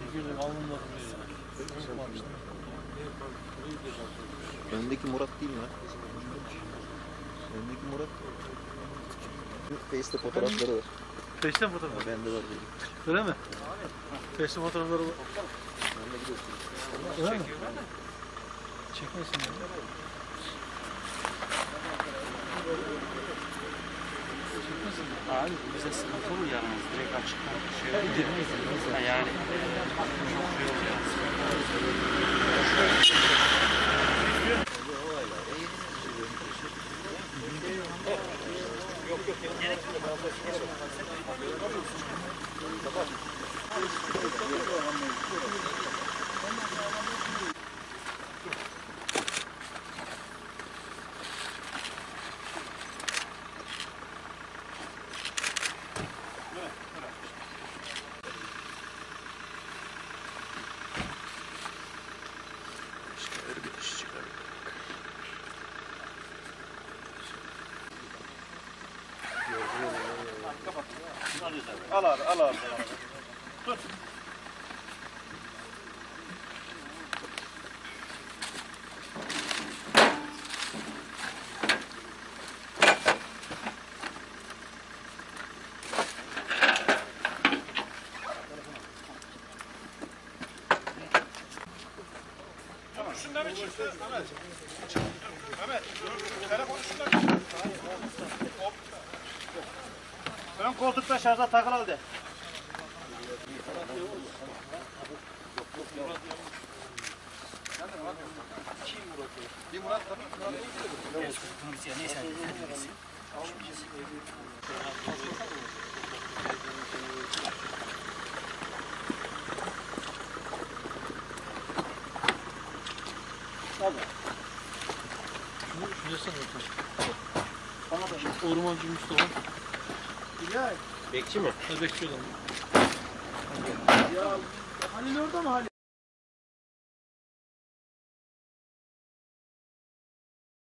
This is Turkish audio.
Girdim alnımda duruyor. Unutmamıştım. Öndeki Murat değil mi? Öndeki Murat. Face'te fotoğrafları var. Face'te mi fotoğraf? Bende var değil. Öyle mi? Face'te fotoğrafları var. Ben de gidiyorsun. Öyle mi? Çekmesin ya. Abi bize sıkıntı olur yalnız direkt açıktan şey olur ya. Yani çok şey oluyor. Al abi, al abi. Tut. Tamam, şundan bir çıktı. Mehmet. Mehmet, telefonu şundan bir çıktı. Hop. Ön koltukta şarja takılı de. Bir Murat tabii. Şunu yesene bana da. Ormancı Mustafa. Bekçi mi? Ne bekliyorlar? Ya Halil orada mı Halil?